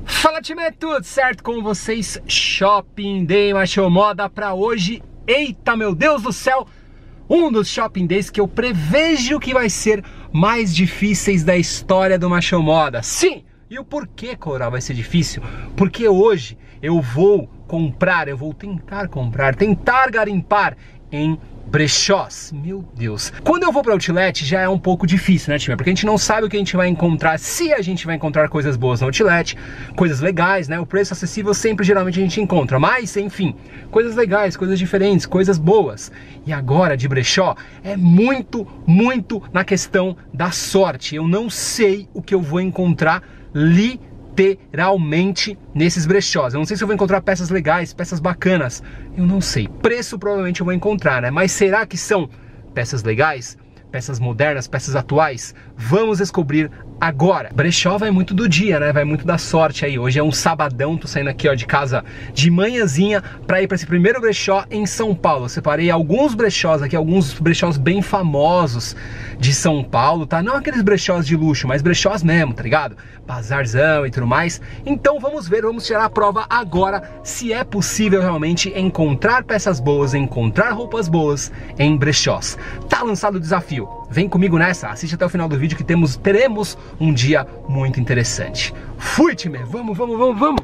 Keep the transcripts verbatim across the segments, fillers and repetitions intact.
Fala, time, tudo certo com vocês? Shopping Day Macho Moda pra hoje. Eita, meu Deus do céu! Um dos Shopping Days que eu prevejo que vai ser mais difíceis da história do Macho Moda. Sim! E o porquê, Coral, vai ser difícil? Porque hoje eu vou comprar, eu vou tentar comprar, tentar garimpar em brechós. Meu Deus. Quando eu vou para outlet já é um pouco difícil, né, time? Porque a gente não sabe o que a gente vai encontrar, se a gente vai encontrar coisas boas no outlet, coisas legais, né? O preço acessível sempre geralmente a gente encontra, mas enfim, coisas legais, coisas diferentes, coisas boas. E agora de brechó é muito, muito na questão da sorte. Eu não sei o que eu vou encontrar literalmente nesses brechós. Eu não sei se eu vou encontrar peças legais, peças bacanas. Eu não sei. Preço provavelmente eu vou encontrar, né? Mas será que são peças legais? Peças modernas, peças atuais? Vamos descobrir agora. Brechó vai muito do dia, né? Vai muito da sorte aí. Hoje é um sabadão, tô saindo aqui, ó, de casa de manhãzinha pra ir pra esse primeiro brechó em São Paulo. Eu separei alguns brechós aqui, alguns brechós bem famosos de São Paulo, tá? Não aqueles brechós de luxo, mas brechós mesmo, tá ligado? Bazarzão e tudo mais. Então vamos ver, vamos tirar a prova agora se é possível realmente encontrar peças boas, encontrar roupas boas em brechós. Tá lançado o desafio. Vem comigo nessa, assiste até o final do vídeo que temos, teremos um dia muito interessante. Fui, time! Vamos, vamos, vamos, vamos!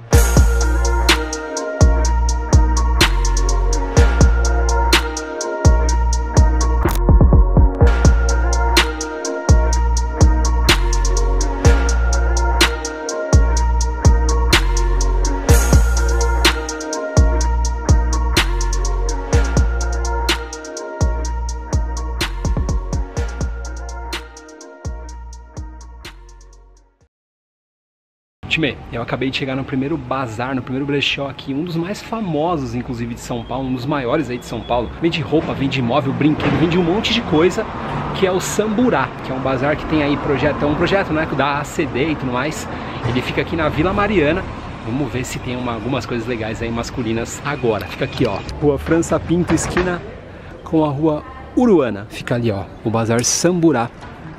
Time, eu acabei de chegar no primeiro bazar, no primeiro brechó aqui, um dos mais famosos, inclusive, de São Paulo, um dos maiores aí de São Paulo. Vende roupa, vende imóvel, brinquedo, vende um monte de coisa, que é o Samburá, que é um bazar que tem aí projeto, é um projeto, né, da A C D e tudo mais. Ele fica aqui na Vila Mariana. Vamos ver se tem uma, algumas coisas legais aí masculinas agora. Fica aqui, ó, Rua França Pinto, esquina com a Rua Uruana. Fica ali, ó, o bazar Samburá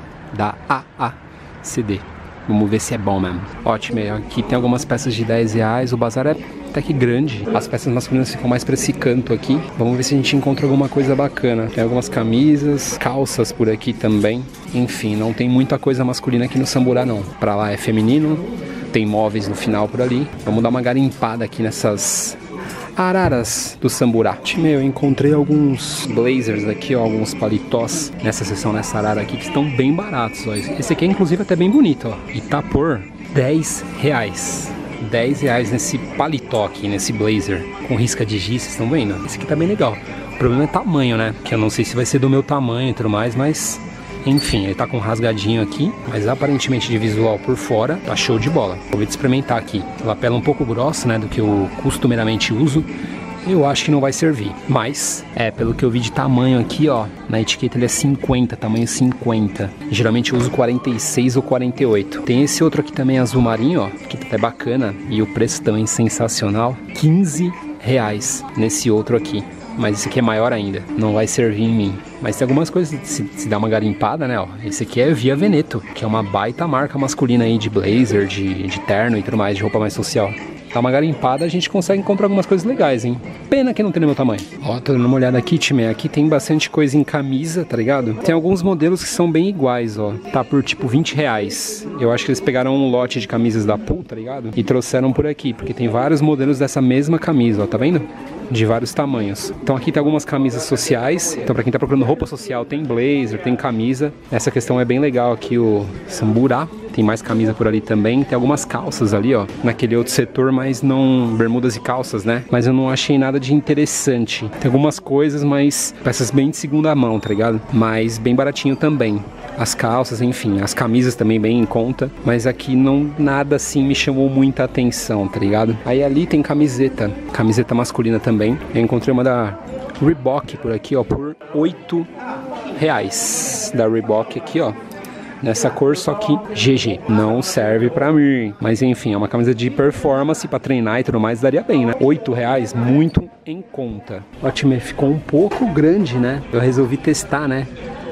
da A A C D. Vamos ver se é bom mesmo. Ótimo, aqui tem algumas peças de dez reais, o bazar é até que grande. As peças masculinas ficam mais pra esse canto aqui. Vamos ver se a gente encontra alguma coisa bacana. Tem algumas camisas, calças por aqui também. Enfim, não tem muita coisa masculina aqui no Samburá não. Pra lá é feminino, tem móveis no final por ali. Vamos dar uma garimpada aqui nessas araras do Samburá. Meu, eu encontrei alguns blazers aqui, ó, alguns paletós nessa seção, nessa arara aqui, que estão bem baratos, ó. Esse aqui é inclusive até bem bonito, ó. E tá por dez reais. dez reais nesse paletó aqui, nesse blazer, com risca de giz, vocês estão vendo? Esse aqui tá bem legal. O problema é tamanho, né? Que eu não sei se vai ser do meu tamanho e tudo mais, mas... enfim, ele tá com um rasgadinho aqui, mas aparentemente de visual por fora, tá show de bola. Vou ver de experimentar aqui. Lapela um pouco grossa, né, do que eu costumeiramente uso. Eu acho que não vai servir, mas, é, pelo que eu vi de tamanho aqui, ó, na etiqueta ele é cinquenta, tamanho cinquenta. Geralmente eu uso quarenta e seis ou quarenta e oito. Tem esse outro aqui também, azul marinho, ó, que tá até bacana, e o preço também sensacional, quinze reais nesse outro aqui. Mas esse aqui é maior ainda, não vai servir em mim. Mas tem algumas coisas, se, se dá uma garimpada, né, ó. Esse aqui é Via Veneto, que é uma baita marca masculina aí de blazer, de, de terno e tudo mais, de roupa mais social. Dá uma garimpada, a gente consegue encontrar algumas coisas legais, hein. Pena que não tem no meu tamanho. Ó, tô dando uma olhada aqui, time, aqui tem bastante coisa em camisa, tá ligado? Tem alguns modelos que são bem iguais, ó. Tá por tipo vinte reais. Eu acho que eles pegaram um lote de camisas da Pool, tá ligado? E trouxeram por aqui, porque tem vários modelos dessa mesma camisa, ó, tá vendo? De vários tamanhos. Então aqui tem algumas camisas sociais. Então pra quem tá procurando roupa social, tem blazer, tem camisa. Essa questão é bem legal aqui, o Samburá. Tem mais camisa por ali também. Tem algumas calças ali, ó, naquele outro setor, mas não... bermudas e calças, né? Mas eu não achei nada de interessante. Tem algumas coisas, mas peças bem de segunda mão, tá ligado? Mas bem baratinho também. As calças, enfim, as camisas também bem em conta. Mas aqui não, nada assim me chamou muita atenção, tá ligado? Aí ali tem camiseta. Camiseta masculina também. Eu encontrei uma da Reebok por aqui, ó, por oito reais. Da Reebok aqui, ó. Nessa cor, só que G G, não serve pra mim. Mas enfim, é uma camisa de performance pra treinar e tudo mais, daria bem, né? oito reais, muito em conta. O time ficou um pouco grande, né? Eu resolvi testar, né?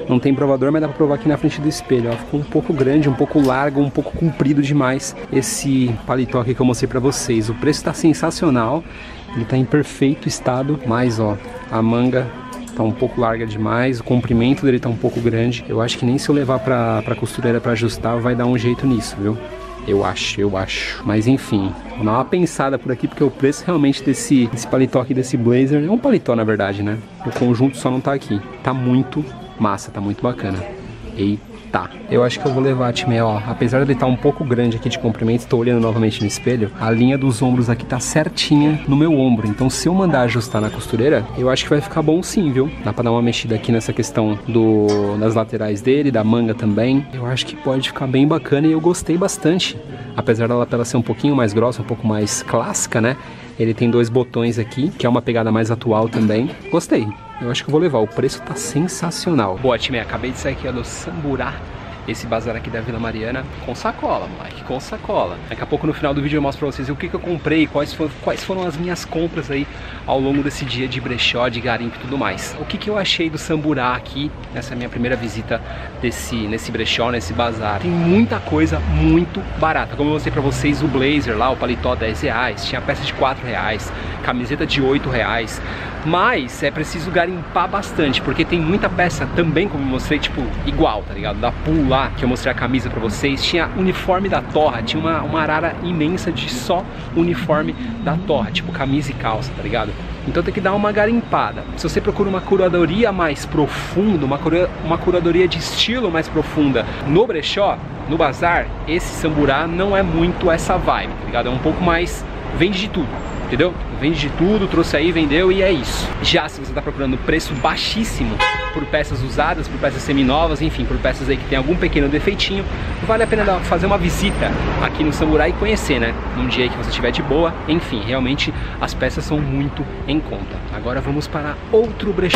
Não tem provador, mas dá pra provar aqui na frente do espelho, ó. Ficou um pouco grande, um pouco largo, um pouco comprido demais esse paletó aqui que eu mostrei pra vocês. O preço tá sensacional, ele tá em perfeito estado, mas ó, a manga tá um pouco larga demais, o comprimento dele tá um pouco grande. Eu acho que nem se eu levar pra, pra costureira pra ajustar vai dar um jeito nisso, viu? Eu acho, eu acho. Mas enfim, vou dar uma pensada por aqui, porque o preço realmente desse, desse paletó aqui, desse blazer, é um paletó na verdade, né? O conjunto só não tá aqui. Tá muito massa, tá muito bacana. Eita! Eu acho que eu vou levar, time, ó. Apesar de ele estar um pouco grande aqui de comprimento, tô olhando novamente no espelho, a linha dos ombros aqui tá certinha no meu ombro. Então se eu mandar ajustar na costureira, eu acho que vai ficar bom sim, viu? Dá pra dar uma mexida aqui nessa questão do, das laterais dele, da manga também. Eu acho que pode ficar bem bacana e eu gostei bastante. Apesar da lapela ser um pouquinho mais grossa, um pouco mais clássica, né? Ele tem dois botões aqui, que é uma pegada mais atual também. Gostei. Eu acho que eu vou levar. O preço tá sensacional. Boa, time. Acabei de sair aqui ó, do Samburá. Esse bazar aqui da Vila Mariana com sacola, moleque, com sacola. Daqui a pouco no final do vídeo eu mostro pra vocês o que, que eu comprei, quais foram, quais foram as minhas compras aí ao longo desse dia de brechó, de garimpo e tudo mais. O que, que eu achei do Samburá aqui, nessa minha primeira visita desse, nesse brechó, nesse bazar. Tem muita coisa muito barata. Como eu mostrei pra vocês, o blazer lá, o paletó dez reais, tinha peça de quatro reais, camiseta de oito reais. Mas é preciso garimpar bastante, porque tem muita peça também, como eu mostrei, tipo, igual, tá ligado? Da Pool lá, que eu mostrei a camisa pra vocês, tinha uniforme da Torra, tinha uma, uma arara imensa de só uniforme da Torra, tipo camisa e calça, tá ligado? Então tem que dar uma garimpada. Se você procura uma curadoria mais profunda, uma, cura, uma curadoria de estilo mais profunda no brechó, no bazar, esse Samburá não é muito essa vibe, tá ligado? É um pouco mais, vende de tudo. Entendeu? Vende de tudo, trouxe aí, vendeu e é isso. Já se você está procurando preço baixíssimo por peças usadas, por peças seminovas, enfim, por peças aí que tem algum pequeno defeitinho, vale a pena fazer uma visita aqui no Samburá e conhecer, né? Num dia aí que você estiver de boa. Enfim, realmente as peças são muito em conta. Agora vamos para outro brechó.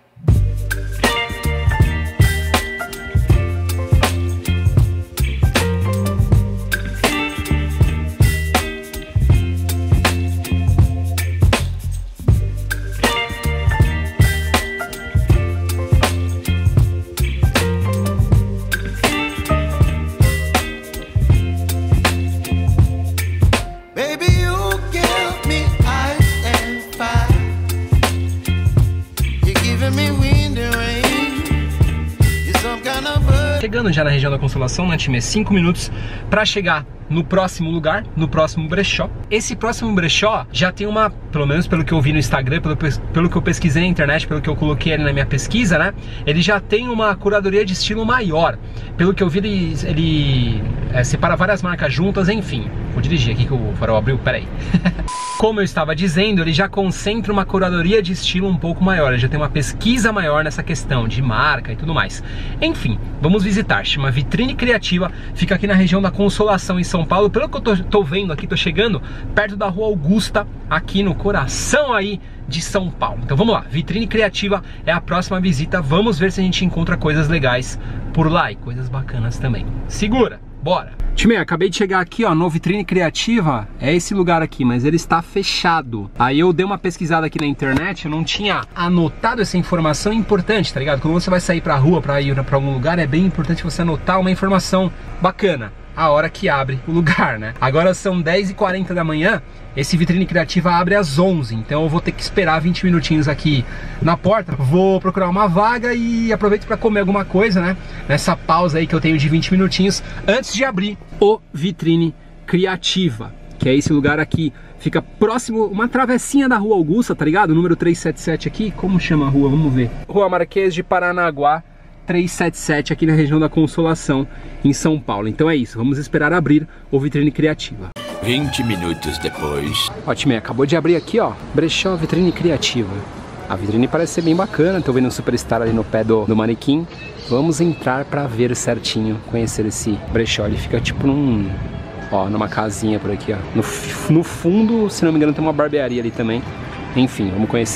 Chegando já na região da Consolação, né, time? cinco minutos para chegar no próximo lugar, no próximo brechó. Esse próximo brechó já tem uma, pelo menos pelo que eu vi no Instagram, pelo, pelo que eu pesquisei na internet, pelo que eu coloquei ali na minha pesquisa, né? Ele já tem uma curadoria de estilo maior. Pelo que eu vi, ele, ele é, separa várias marcas juntas, enfim. Vou dirigir aqui que o farol abriu, peraí. Como eu estava dizendo, ele já concentra uma curadoria de estilo um pouco maior. Ele já tem uma pesquisa maior nessa questão de marca e tudo mais. Enfim, vamos visitar. Chama Vitrine Criativa. Fica aqui na região da Consolação, em São Paulo. Pelo que eu tô, tô vendo aqui, tô chegando perto da Rua Augusta, aqui no coração aí de São Paulo. Então vamos lá, Vitrine Criativa é a próxima visita. Vamos ver se a gente encontra coisas legais por lá e coisas bacanas também. Segura, bora! Time, acabei de chegar aqui, ó, no Vitrine Criativa, é esse lugar aqui, mas ele está fechado. Aí eu dei uma pesquisada aqui na internet, eu não tinha anotado essa informação importante, tá ligado? Quando você vai sair pra rua, pra ir pra algum lugar, é bem importante você anotar uma informação bacana, a hora que abre o lugar, né? Agora são dez e quarenta da manhã, esse Vitrine Criativa abre às onze, então eu vou ter que esperar vinte minutinhos aqui na porta. Vou procurar uma vaga e aproveito para comer alguma coisa, né? Nessa pausa aí que eu tenho de vinte minutinhos antes de abrir o Vitrine Criativa, que é esse lugar aqui. Fica próximo, uma travessinha da Rua Augusta, tá ligado? Número trezentos e setenta e sete aqui. Como chama a rua? Vamos ver. Rua Marquês de Paranaguá, trezentos e setenta e sete, aqui na região da Consolação, em São Paulo. Então é isso, vamos esperar abrir o Vitrine Criativa. vinte minutos depois. Ó, time, acabou de abrir aqui, ó, brechó Vitrine Criativa. A vitrine parece ser bem bacana, tô vendo um Superstar ali no pé do, do manequim. Vamos entrar pra ver certinho, conhecer esse brechó. Ele fica tipo num, ó, numa casinha por aqui, ó. No, no fundo, se não me engano, tem uma barbearia ali também. Enfim, vamos conhecer.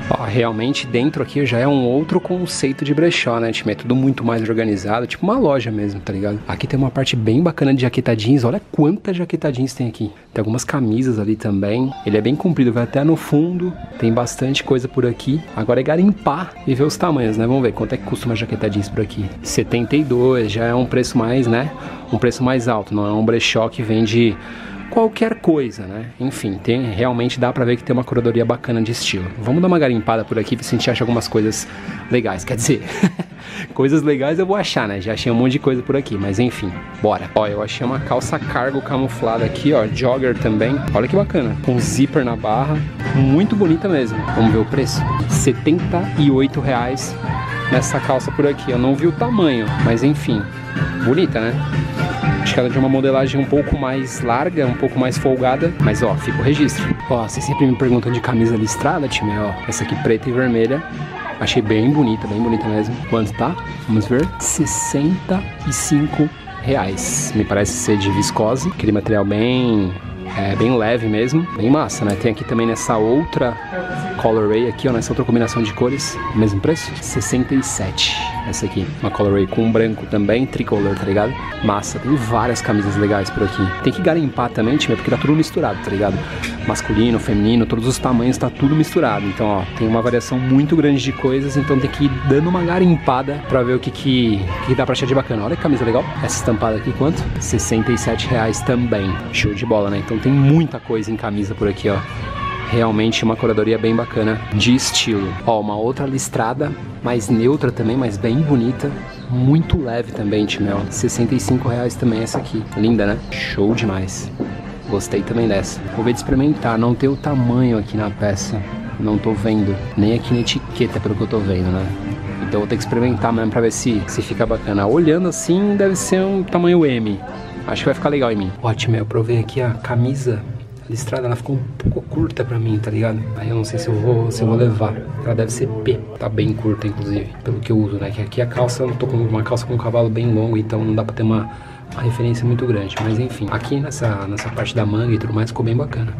Ó, realmente dentro aqui já é um outro conceito de brechó, né, time? É tudo muito mais organizado, tipo uma loja mesmo, tá ligado? Aqui tem uma parte bem bacana de jaqueta jeans, olha quanta jaqueta jeans tem aqui. Tem algumas camisas ali também, ele é bem comprido, vai até no fundo, tem bastante coisa por aqui. Agora é garimpar e ver os tamanhos, né? Vamos ver quanto é que custa uma jaqueta jeans por aqui. setenta e dois, já é um preço mais, né? Um preço mais alto, não é um brechó que vende qualquer coisa, né? Enfim, tem, realmente dá pra ver que tem uma curadoria bacana de estilo. Vamos dar uma garimpada por aqui, ver se a gente acha algumas coisas legais. Quer dizer, coisas legais eu vou achar, né? Já achei um monte de coisa por aqui, mas enfim, bora. Ó, eu achei uma calça cargo camuflada aqui, ó, jogger também. Olha que bacana, com zíper na barra, muito bonita mesmo. Vamos ver o preço? setenta e oito reais nessa calça por aqui. Eu não vi o tamanho, mas enfim, bonita, né? Acho que ela é de uma modelagem um pouco mais larga, um pouco mais folgada, mas ó, fica o registro. Ó, vocês sempre me perguntam de camisa listrada, time, ó, essa aqui preta e vermelha, achei bem bonita, bem bonita mesmo. Quanto tá? Vamos ver. sessenta e cinco reais. Me parece ser de viscose, aquele material bem, é, bem leve mesmo, bem massa, né? Tem aqui também nessa outra colorway aqui, ó, nessa outra combinação de cores, mesmo preço, sessenta e sete. Essa aqui, uma colorway com branco também, tricolor, tá ligado? Massa, tem várias camisas legais por aqui. Tem que garimpar também, time, porque tá tudo misturado, tá ligado? Masculino, feminino, todos os tamanhos, tá tudo misturado. Então, ó, tem uma variação muito grande de coisas, então tem que ir dando uma garimpada pra ver o que que, que dá pra achar de bacana. Olha que camisa legal. Essa estampada aqui, quanto? sessenta e sete reais também. Show de bola, né? Então tem muita coisa em camisa por aqui, ó. Realmente uma curadoria bem bacana de estilo. Ó, uma outra listrada, mais neutra também, mas bem bonita. Muito leve também, time, ó. sessenta e cinco reais também essa aqui. Linda, né? Show demais. Gostei também dessa. Vou ver de experimentar. Não tem o tamanho aqui na peça. Não tô vendo. Nem aqui na etiqueta, pelo que eu tô vendo, né? Então vou ter que experimentar mesmo pra ver se, se fica bacana. Olhando assim, deve ser um tamanho M. Acho que vai ficar legal em mim. Ótimo, eu provei aqui a camisa listrada, ela ficou um pouco curta pra mim, tá ligado? Aí eu não sei se eu vou, se eu vou levar. Ela deve ser P, tá bem curta, inclusive, pelo que eu uso, né? Que aqui a calça, eu tô com uma calça com um cavalo bem longo, então não dá pra ter uma, uma referência muito grande. Mas enfim, aqui nessa, nessa parte da manga e tudo mais, ficou bem bacana.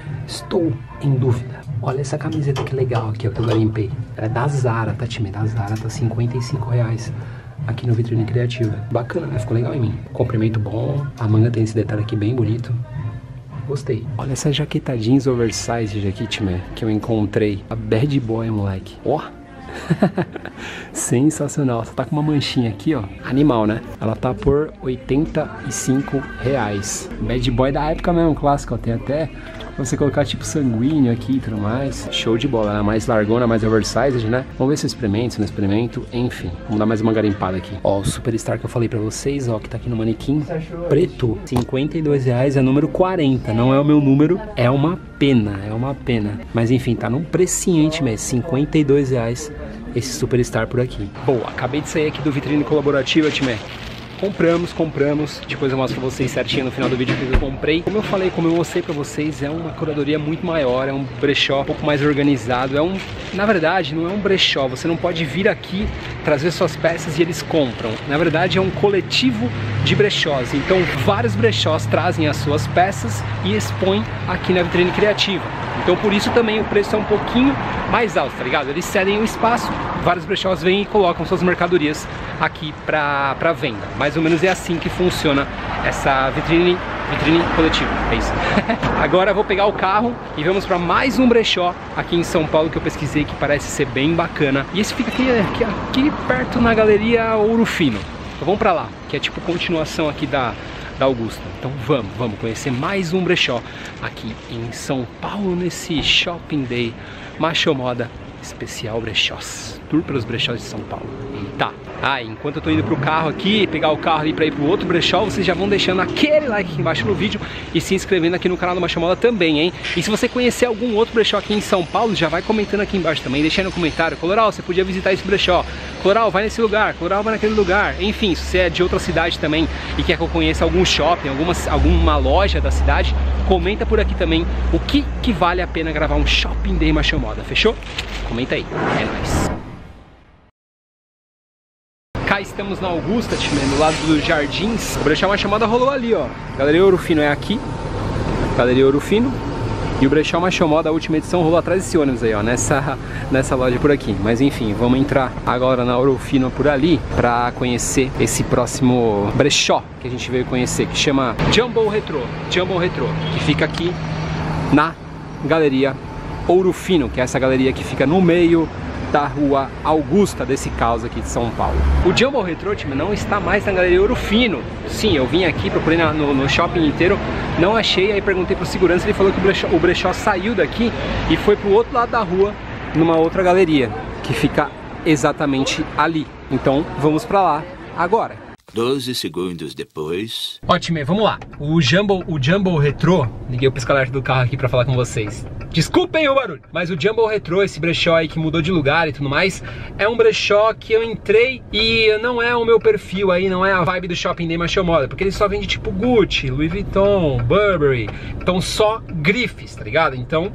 Estou em dúvida. Olha essa camiseta que legal aqui, ó, que eu garimpei. Ela é da Zara, tá, time? Da Zara, tá cinquenta e cinco reais. Aqui no Vitrine Criativa. Bacana, né? Ficou legal em mim. Comprimento bom, a manga tem esse detalhe aqui bem bonito. Gostei. Olha essa jaqueta jeans oversized aqui, time, que eu encontrei. A Bad Boy, moleque. Ó. Sensacional. Só tá com uma manchinha aqui, ó. Animal, né? Ela tá por oitenta e cinco reais. Bad Boy da época mesmo, clássico. Ó. Tem até você colocar tipo sanguíneo aqui e tudo mais. Show de bola. Ela é mais largona, mais oversized, né? Vamos ver se eu experimento, se não experimento. Enfim, vamos dar mais uma garimpada aqui. Ó, o Superstar que eu falei pra vocês, ó, que tá aqui no manequim. Preto, cinquenta e dois reais, é número quarenta. Não é o meu número, é uma pena, é uma pena. Mas enfim, tá num preciente mesmo, cinquenta e dois reais esse Superstar por aqui. Bom, acabei de sair aqui do Vitrine Colaborativa, time. Compramos, compramos, depois eu mostro pra vocês certinho no final do vídeo que eu comprei. Como eu falei, como eu mostrei pra vocês, é uma curadoria muito maior, é um brechó um pouco mais organizado, é um... Na verdade, não é um brechó, você não pode vir aqui, trazer suas peças e eles compram. Na verdade, é um coletivo de brechós, então vários brechós trazem as suas peças e expõem aqui na Vitrine Criativa. Então por isso também o preço é um pouquinho mais alto, tá ligado? Eles cedem o espaço, vários brechós vêm e colocam suas mercadorias aqui pra, pra venda. Mais ou menos é assim que funciona essa vitrine, vitrine coletiva, é isso. Agora eu vou pegar o carro e vamos para mais um brechó aqui em São Paulo que eu pesquisei, que parece ser bem bacana. E esse fica aqui, aqui, aqui perto na Galeria Ouro Fino. Então vamos pra lá, que é tipo continuação aqui da, da Augusta. Então vamos, vamos conhecer mais um brechó aqui em São Paulo, nesse Shopping Day Macho Moda Especial Brechós. Tour pelos brechós de São Paulo. Eita! Ah, enquanto eu tô indo pro carro aqui, pegar o carro ali pra ir pro outro brechó, vocês já vão deixando aquele like aqui embaixo no vídeo e se inscrevendo aqui no canal do Macho Moda também, hein? E se você conhecer algum outro brechó aqui em São Paulo, já vai comentando aqui embaixo também, deixa aí no comentário. Coloral, você podia visitar esse brechó. Coloral, vai nesse lugar. Coloral, vai naquele lugar. Enfim, se você é de outra cidade também e quer que eu conheça algum shopping, alguma, alguma loja da cidade, comenta por aqui também o que, que vale a pena gravar um Shopping Day Macho Moda, fechou? Comenta aí, é nóis. Cá estamos na Augusta, time, do lado dos Jardins. O brechó Macho Moda rolou ali, ó. Galeria Ouro Fino é aqui. Galeria Ouro Fino. E o brechó Machomó da última edição rolou atrás desse ônibus aí, ó, nessa, nessa loja por aqui. Mas enfim, vamos entrar agora na Ouro Fino por ali pra conhecer esse próximo brechó que a gente veio conhecer, que chama Jumbo Retro, Jumbo Retro, que fica aqui na Galeria Ouro Fino, que é essa galeria que fica no meio da Rua Augusta, desse caos aqui de São Paulo. O Jumbo Retro, time, não está mais na Galeria Ouro Fino. Sim, eu vim aqui, procurei na, no, no shopping inteiro, não achei, aí perguntei pro segurança, ele falou que o brechó, o brechó saiu daqui e foi pro outro lado da rua, numa outra galeria, que fica exatamente ali. Então, vamos pra lá agora. doze segundos depois. Ótimo, vamos lá. O Jumbo, o Jumbo Retro, liguei o pisca-alerta do carro aqui pra falar com vocês. Desculpem o barulho, mas o Jumbo Retro, esse brechó aí que mudou de lugar e tudo mais, é um brechó que eu entrei e não é o meu perfil aí, não é a vibe do Shopping Day Machomó, porque ele só vende tipo Gucci, Louis Vuitton, Burberry, então só grifes, tá ligado? Então,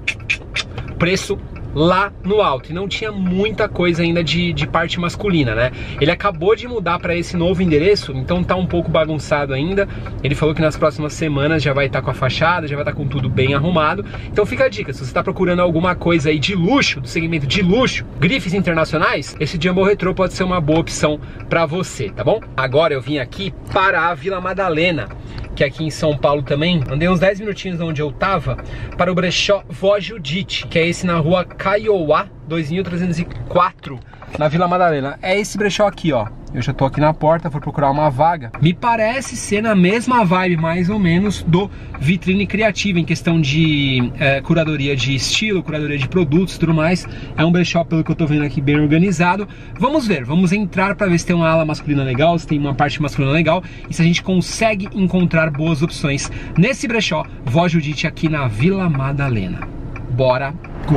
preço lá no alto, e não tinha muita coisa ainda de, de parte masculina, né? Ele acabou de mudar para esse novo endereço, então tá um pouco bagunçado ainda. Ele falou que nas próximas semanas já vai estar tá com a fachada, já vai estar tá com tudo bem arrumado. Então fica a dica, se você tá procurando alguma coisa aí de luxo, do segmento de luxo, grifes internacionais, esse Jumbo Retro pode ser uma boa opção para você, tá bom? Agora eu vim aqui para a Vila Madalena, que é aqui em São Paulo também. Andei uns dez minutinhos de onde eu tava para o brechó Vó Judite, que é esse na rua Kaiowá dois mil trezentos e quatro, na Vila Madalena. É esse brechó aqui, ó. Eu já tô aqui na porta, vou procurar uma vaga. Me parece ser na mesma vibe, mais ou menos, do Vitrine Criativa, em questão de é, curadoria de estilo, curadoria de produtos e tudo mais. É um brechó, pelo que eu tô vendo aqui, bem organizado. Vamos ver, vamos entrar pra ver se tem uma ala masculina legal, se tem uma parte masculina legal e se a gente consegue encontrar boas opções nesse brechó Vó Judite aqui na Vila Madalena. Bora, go!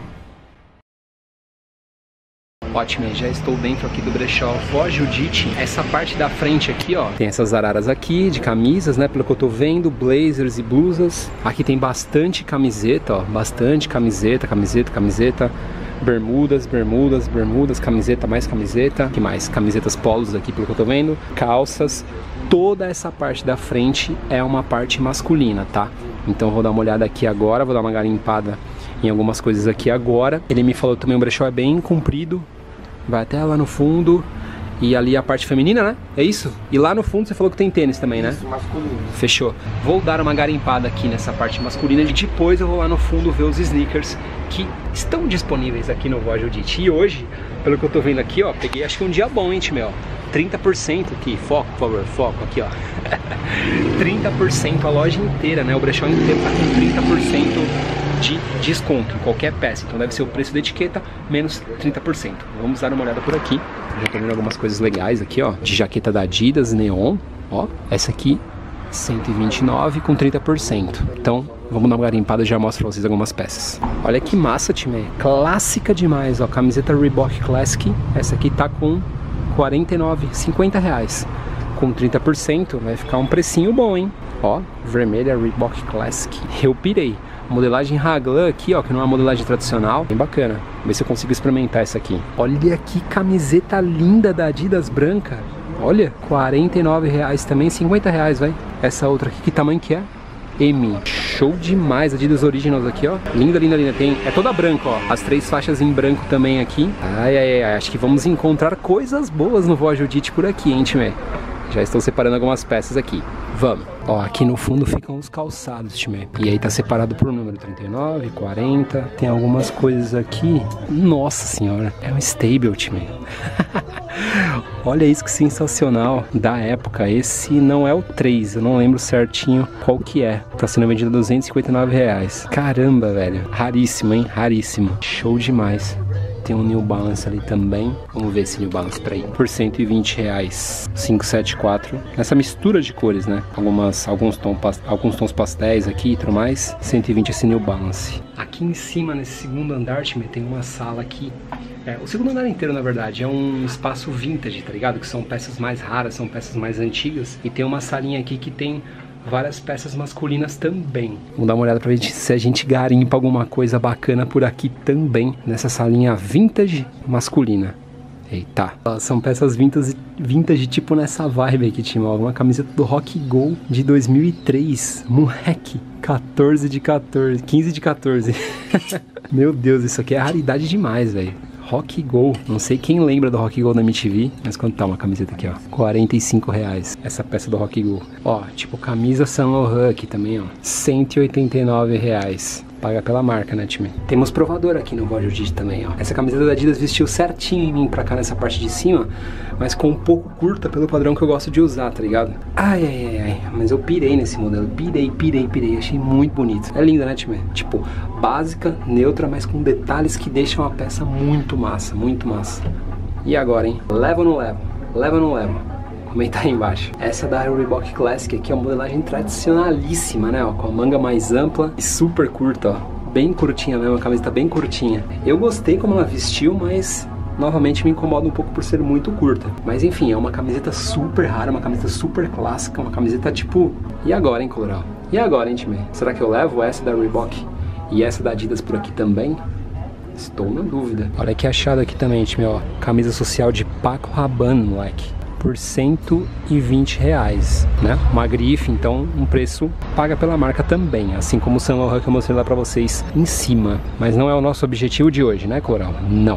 Ótimo, já estou dentro aqui do brechó Vó Judite. Essa parte da frente aqui, ó, tem essas araras aqui de camisas, né, pelo que eu tô vendo, blazers e blusas. Aqui tem bastante camiseta, ó, bastante camiseta, camiseta, camiseta, bermudas, bermudas, bermudas, camiseta, mais camiseta. Que mais? Camisetas polos aqui, pelo que eu tô vendo. Calças. Toda essa parte da frente é uma parte masculina, tá? Então vou dar uma olhada aqui agora, vou dar uma garimpada em algumas coisas aqui agora. Ele me falou também, o brechó é bem comprido, vai até lá no fundo. E ali a parte feminina, né? É isso? E lá no fundo você falou que tem tênis também, né? Isso, masculino. Fechou. Vou dar uma garimpada aqui nessa parte masculina e depois eu vou lá no fundo ver os sneakers que estão disponíveis aqui no Vó Judite. E hoje, pelo que eu tô vendo aqui, ó, peguei acho que um dia bom, hein, time, ó. trinta por cento aqui, foco, por favor, foco aqui, ó. trinta por cento a loja inteira, né? O brechó inteiro tá com trinta por cento de desconto em qualquer peça. Então deve ser o preço da etiqueta menos trinta por cento. Vamos dar uma olhada por aqui. Já tô vendo algumas coisas legais aqui, ó. De jaqueta da Adidas, neon. Ó, essa aqui, cento e vinte e nove com trinta por cento. Então, vamos dar uma garimpada e já mostro pra vocês algumas peças. Olha que massa, time. Clássica demais, ó. Camiseta Reebok Classic. Essa aqui tá com quarenta e nove, cinquenta reais. Com trinta por cento vai ficar um precinho bom, hein? Ó, vermelha Reebok Classic. Eu pirei. Modelagem Raglan aqui, ó, que não é uma modelagem tradicional. Bem bacana. Vamos ver se eu consigo experimentar essa aqui. Olha que camiseta linda da Adidas branca. Olha, quarenta e nove reais também, cinquenta reais, vai. Essa outra aqui, que tamanho que é? M. Show demais, Adidas Originals aqui, ó. Linda, linda, linda. Tem, é toda branca, ó. As três faixas em branco também aqui. Ai, ai, ai. Acho que vamos encontrar coisas boas no Vó Judite por aqui, hein, time? Já estou separando algumas peças aqui. Vamos. Ó, aqui no fundo ficam os calçados, time. E aí tá separado por número trinta e nove, quarenta. Tem algumas coisas aqui. Nossa senhora. É um stable, time. Olha isso que sensacional. Da época. Esse não é o três. Eu não lembro certinho qual que é. Tá sendo vendido a duzentos e cinquenta e nove reais. Caramba, velho. Raríssimo, hein? Raríssimo. Show demais. Tem um New Balance ali também. Vamos ver esse New Balance pra aí. Por cento e vinte reais. quinhentos e setenta e quatro. Essa mistura de cores, né? Algumas, alguns, tom, alguns tons pastéis aqui e tudo mais. cento e vinte esse New Balance. Aqui em cima, nesse segundo andar, time, tem uma sala aqui. É, o segundo andar inteiro, na verdade, é um espaço vintage, tá ligado? Que são peças mais raras, são peças mais antigas. E tem uma salinha aqui que tem várias peças masculinas também. Vamos dar uma olhada pra ver se a gente garimpa alguma coisa bacana por aqui também, nessa salinha vintage masculina. Eita. São peças vintage, vintage tipo nessa vibe aqui, time. Uma camiseta do Rock Go de dois mil e três. Moleque. quatorze de quatorze. quinze de quatorze. Meu Deus, isso aqui é raridade demais, velho. Rock Go. Não sei quem lembra do Rock Go na M T V, mas quanto tá uma camiseta aqui, ó? quarenta e cinco reais. Essa peça do Rock Go. Ó, tipo camisa Saint Laurent aqui também, ó. cento e oitenta e nove reais. Paga pela marca, né, time? Temos provador aqui no Vojo Didi também, ó. Essa camiseta da Adidas vestiu certinho em mim pra cá nessa parte de cima, mas com um pouco curta pelo padrão que eu gosto de usar, tá ligado? Ai, ai, ai, ai. Mas eu pirei nesse modelo. Pirei, pirei, pirei. Achei muito bonito. É linda, né, time? Tipo, básica, neutra, mas com detalhes que deixam a peça muito massa, muito massa. E agora, hein? Leva ou não leva? Leva ou não leva? Comenta aí embaixo. Essa da Reebok Classic aqui é uma modelagem tradicionalíssima, né? Ó, com a manga mais ampla e super curta, ó. Bem curtinha mesmo, a camiseta bem curtinha. Eu gostei como ela vestiu, mas novamente me incomoda um pouco por ser muito curta. Mas enfim, é uma camiseta super rara, uma camiseta super clássica, uma camiseta tipo... E agora, hein, Colorau? E agora, hein, time? Será que eu levo essa da Reebok e essa da Adidas por aqui também? Estou na dúvida. Olha que achado aqui também, time, ó. Camisa social de Paco Rabanne, moleque. Por cento e vinte reais, né? Uma grife, então um preço paga pela marca também, assim como o Saint Laurent que eu mostrei lá pra vocês em cima. Mas não é o nosso objetivo de hoje, né, Coral? Não.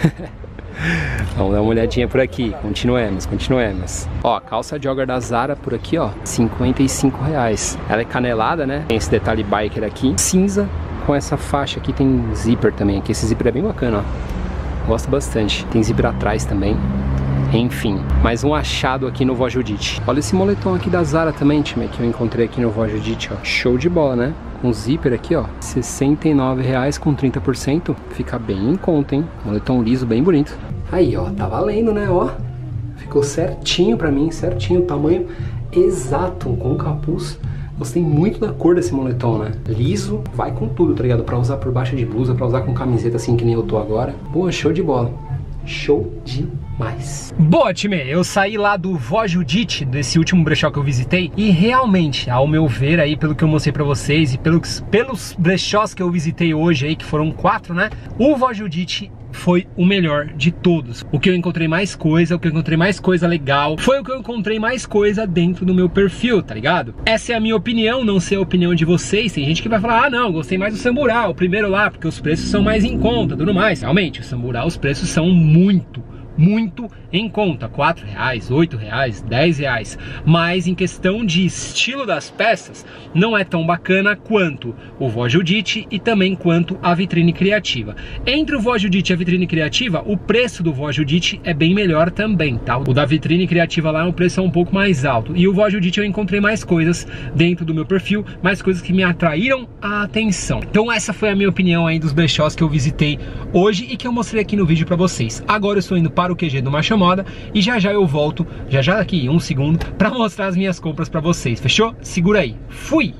Vamos dar uma olhadinha por aqui, continuemos, continuemos. Ó, calça jogger da Zara por aqui, ó, cinquenta e cinco reais. Ela é canelada, né? Tem esse detalhe biker aqui, cinza, com essa faixa aqui, tem zíper também aqui. Esse zíper é bem bacana, ó. Gosto bastante. Tem zíper atrás também. Enfim, mais um achado aqui no Vojo Didi. Olha esse moletom aqui da Zara também, time, que eu encontrei aqui no Vojo Didi, ó. Show de bola, né? Com zíper aqui, ó, sessenta e nove reais com trinta por cento. Fica bem em conta, hein? Moletom liso, bem bonito. Aí, ó, tá valendo, né, ó. Ficou certinho pra mim, certinho, tamanho exato, com capuz. Gostei muito da cor desse moletom, né? Liso, vai com tudo, tá ligado? Pra usar por baixo de blusa, pra usar com camiseta assim que nem eu tô agora. Boa, show de bola. Show de mais. Boa, time, eu saí lá do Vojo Didi, desse último brechó que eu visitei, e realmente, ao meu ver aí, pelo que eu mostrei pra vocês e pelos, pelos brechós que eu visitei hoje aí, que foram quatro, né, o Vojo Didi foi o melhor de todos. O que eu encontrei mais coisa, o que eu encontrei mais coisa legal, foi o que eu encontrei mais coisa dentro do meu perfil, tá ligado? Essa é a minha opinião, não sei a opinião de vocês. Tem gente que vai falar, ah não, gostei mais do Samburá, o primeiro lá, porque os preços são mais em conta, tudo mais. Realmente, o Samburá, os preços são muito muito em conta, quatro reais, oito reais, dez reais, mas em questão de estilo das peças, não é tão bacana quanto o Vojo Didi e também quanto a Vitrine Criativa. Entre o Vojo Didi e a Vitrine Criativa, o preço do Vojo Didi é bem melhor também, tá? O da Vitrine Criativa lá, o preço é um pouco mais alto, e o Vojo Didi eu encontrei mais coisas dentro do meu perfil, mais coisas que me atraíram a atenção. Então essa foi a minha opinião aí dos brechós que eu visitei hoje e que eu mostrei aqui no vídeo pra vocês. Agora eu estou indo para o Q G do Marcha Moda e já já eu volto, já já daqui um segundo, pra mostrar as minhas compras pra vocês, fechou? Segura aí, fui!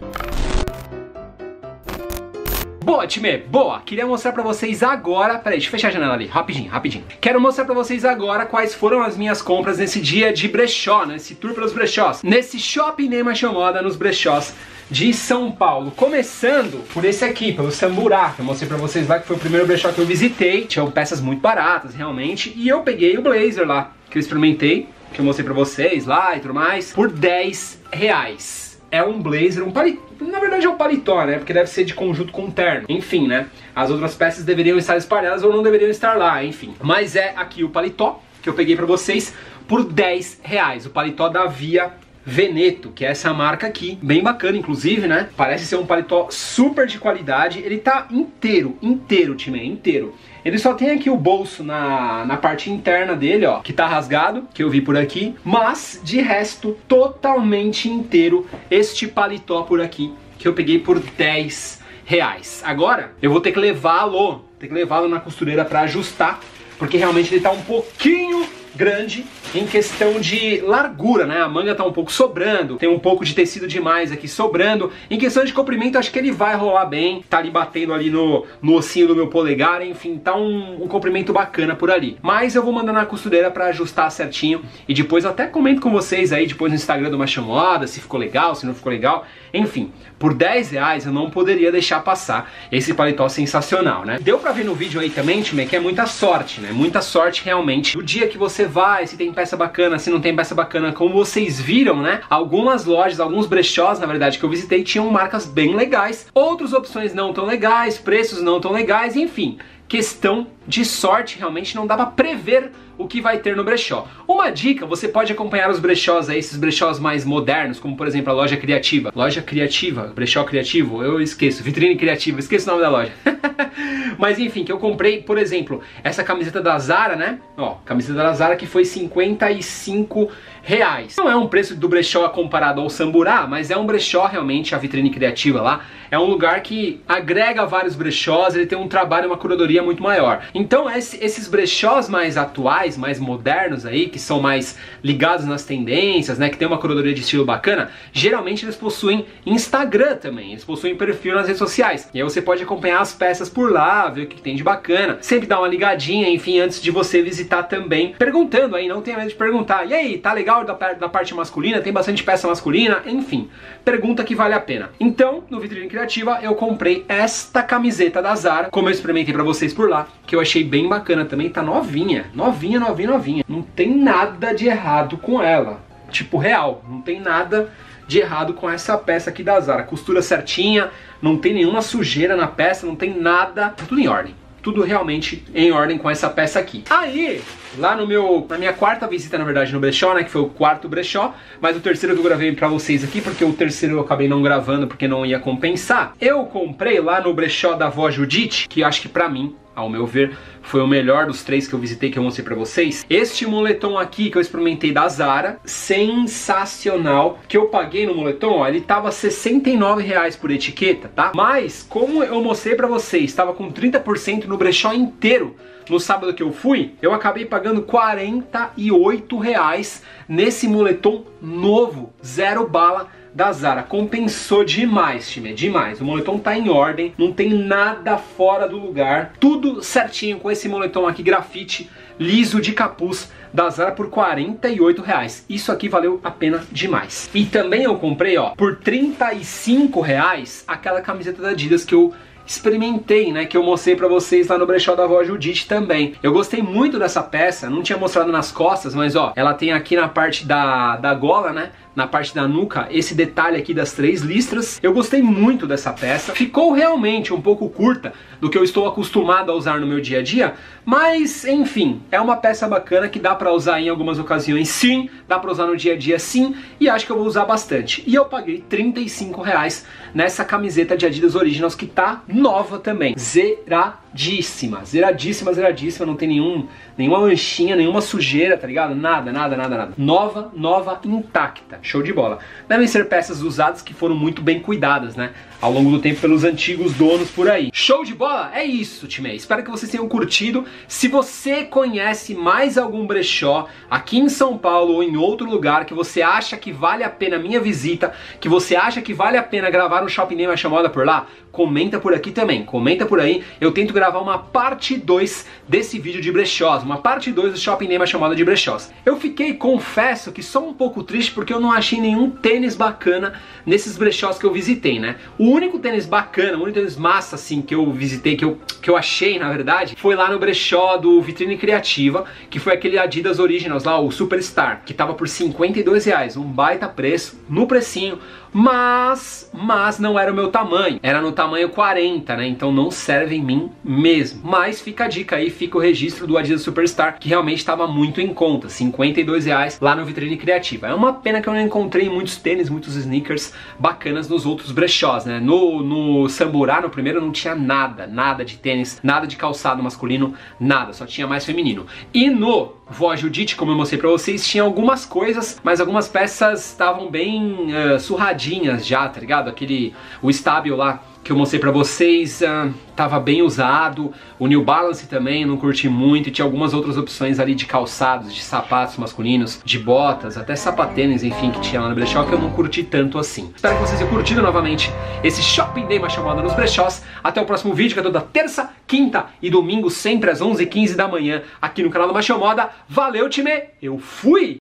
Boa, time, boa! Queria mostrar pra vocês agora, peraí, deixa eu fechar a janela ali, rapidinho, rapidinho. Quero mostrar pra vocês agora quais foram as minhas compras nesse dia de brechó, nesse tour pelos brechós, nesse shopping nem Marcha Moda, nos brechós de São Paulo, começando por esse aqui, pelo Samburá, que eu mostrei pra vocês lá, que foi o primeiro brechó que eu visitei. Tinham peças muito baratas, realmente, e eu peguei o blazer lá, que eu experimentei, que eu mostrei pra vocês lá e tudo mais, por dez reais. É um blazer, um paletó, na verdade é um paletó, né, porque deve ser de conjunto com terno, enfim, né, as outras peças deveriam estar espalhadas ou não deveriam estar lá, enfim. Mas é aqui o paletó, que eu peguei pra vocês, por dez reais, o paletó da Via Veneto, que é essa marca aqui, bem bacana inclusive, né? Parece ser um paletó super de qualidade. Ele tá inteiro, inteiro, time, inteiro. Ele só tem aqui o bolso na, na parte interna dele, ó, que tá rasgado, que eu vi por aqui. Mas, de resto, totalmente inteiro este paletó por aqui, que eu peguei por dez reais. Agora, eu vou ter que levá-lo, ter que levá-lo na costureira pra ajustar, porque realmente ele tá um pouquinho grande em questão de largura, né? A manga tá um pouco sobrando, tem um pouco de tecido demais aqui sobrando. Em questão de comprimento, acho que ele vai rolar bem, tá ali batendo ali no, no ossinho do meu polegar, enfim, tá um, um comprimento bacana por ali. Mas eu vou mandar na costureira pra ajustar certinho e depois eu até comento com vocês aí depois no Instagram do Machão Moda, se ficou legal, se não ficou legal. Enfim, por dez reais eu não poderia deixar passar esse paletó sensacional, né? Deu pra ver no vídeo aí também, time, que é muita sorte, né? Muita sorte realmente. O dia que você vai, se tem peça bacana, se não tem peça bacana, como vocês viram, né? Algumas lojas, alguns brechós, na verdade, que eu visitei, tinham marcas bem legais. Outras opções não tão legais, preços não tão legais, enfim. Questão de sorte, realmente não dá pra prever o que vai ter no brechó. Uma dica, você pode acompanhar os brechós aí, esses brechós mais modernos, como por exemplo a Loja Criativa. Loja Criativa, brechó criativo, eu esqueço, vitrine criativa, esqueço o nome da loja. Mas enfim, que eu comprei, por exemplo, essa camiseta da Zara, né? Ó, camiseta da Zara que foi cinquenta e cinco reais. Não é um preço do brechó comparado ao Samburá, mas é um brechó realmente, a vitrine criativa lá. É um lugar que agrega vários brechós, ele tem um trabalho, uma curadoria muito maior. Então esses brechós mais atuais, mais modernos aí, que são mais ligados nas tendências, né, que tem uma curadoria de estilo bacana, geralmente eles possuem Instagram também, eles possuem perfil nas redes sociais. E aí você pode acompanhar as peças por lá, ver o que tem de bacana, sempre dar uma ligadinha, enfim, antes de você visitar também, perguntando aí, não tenha medo de perguntar, e aí, tá legal da, da parte masculina, tem bastante peça masculina, enfim, pergunta que vale a pena. Então, no Vitrine Criativa, eu comprei esta camiseta da Zara, como eu experimentei pra vocês por lá, que eu achei bem bacana também, tá novinha, novinha, novinha, novinha, não tem nada de errado com ela, tipo real, não tem nada de errado com essa peça aqui da Zara, costura certinha, não tem nenhuma sujeira na peça, não tem nada, tudo em ordem, tudo realmente em ordem com essa peça aqui. Aí, lá no meu, na minha quarta visita, na verdade, no brechó, né, que foi o quarto brechó, mas o terceiro que eu gravei pra vocês aqui, porque o terceiro eu acabei não gravando porque não ia compensar, eu comprei lá no brechó da Vó Judite, que acho que pra mim, ao meu ver, foi o melhor dos três que eu visitei, que eu mostrei pra vocês. Este moletom aqui que eu experimentei da Zara, sensacional, que eu paguei no moletom, ó, ele tava sessenta e nove reais por etiqueta, tá? Mas, como eu mostrei pra vocês, tava com trinta por cento no brechó inteiro, no sábado que eu fui, eu acabei pagando quarenta e oito reais nesse moletom novo, zero bala, da Zara. Compensou demais, time, demais. O moletom tá em ordem, não tem nada fora do lugar, tudo certinho com esse moletom aqui, grafite, liso de capuz, da Zara por quarenta e oito reais. Isso aqui valeu a pena demais. E também eu comprei, ó, por trinta e cinco reais, aquela camiseta da Adidas que eu experimentei, né, que eu mostrei pra vocês lá no brechó da Vó Judite também. Eu gostei muito dessa peça, não tinha mostrado nas costas, mas ó, ela tem aqui na parte da, da gola, né, na parte da nuca, esse detalhe aqui das três listras. Eu gostei muito dessa peça, ficou realmente um pouco curta do que eu estou acostumado a usar no meu dia a dia, mas enfim, é uma peça bacana que dá pra usar em algumas ocasiões sim, dá pra usar no dia a dia sim, e acho que eu vou usar bastante. E eu paguei trinta e cinco reais nessa camiseta de Adidas Originals que tá nova também, zeradíssima, zeradíssima, zeradíssima, não tem nenhum, nenhuma manchinha, nenhuma sujeira, tá ligado? Nada, nada, nada, nada. Nova, nova, intacta, show de bola. Devem ser peças usadas que foram muito bem cuidadas, né, ao longo do tempo pelos antigos donos por aí. Show de bola? É isso, time. Espero que vocês tenham curtido. Se você conhece mais algum brechó aqui em São Paulo ou em outro lugar que você acha que vale a pena a minha visita, que você acha que vale a pena gravar um Shopping Ney Machão Moda por lá, comenta por aqui também, comenta por aí. Eu tento gravar uma parte dois desse vídeo de brechós, uma parte dois do Shopping Ney Machão Moda de brechós. Eu fiquei, confesso, que só um pouco triste porque eu não achei nenhum tênis bacana nesses brechós que eu visitei, né? O único tênis bacana, o único tênis massa, assim, que eu visitei, que eu, que eu achei, na verdade, foi lá no brechó do Vitrine Criativa, que foi aquele Adidas Originals lá, o Superstar, que tava por cinquenta e dois reais, um baita preço, no precinho, mas, mas não era o meu tamanho, era no tamanho quarenta, né, então não serve em mim mesmo. Mas fica a dica aí, fica o registro do Adidas Superstar, que realmente estava muito em conta, cinquenta e dois reais lá no Vitrine Criativa. É uma pena que eu não encontrei muitos tênis, muitos sneakers bacanas nos outros brechós, né, no, no Samburá, no primeiro, não tinha nada, nada de tênis, nada de calçado masculino, nada, só tinha mais feminino. E no Vó Judite, como eu mostrei pra vocês, tinha algumas coisas, mas algumas peças estavam bem uh, surradinhas, quebradinhas já, tá ligado? Aquele, o Stabilo lá que eu mostrei pra vocês, uh, tava bem usado. O New Balance também, não curti muito. E tinha algumas outras opções ali de calçados, de sapatos masculinos, de botas, até sapatênis, enfim, que tinha lá no brechó, que eu não curti tanto assim. Espero que vocês tenham curtido novamente esse Shopping Day Marcha Moda nos brechós. Até o próximo vídeo, que é toda terça, quinta e domingo, sempre às onze e quinze da manhã, aqui no canal do Marcha Moda. Valeu, time! Eu fui!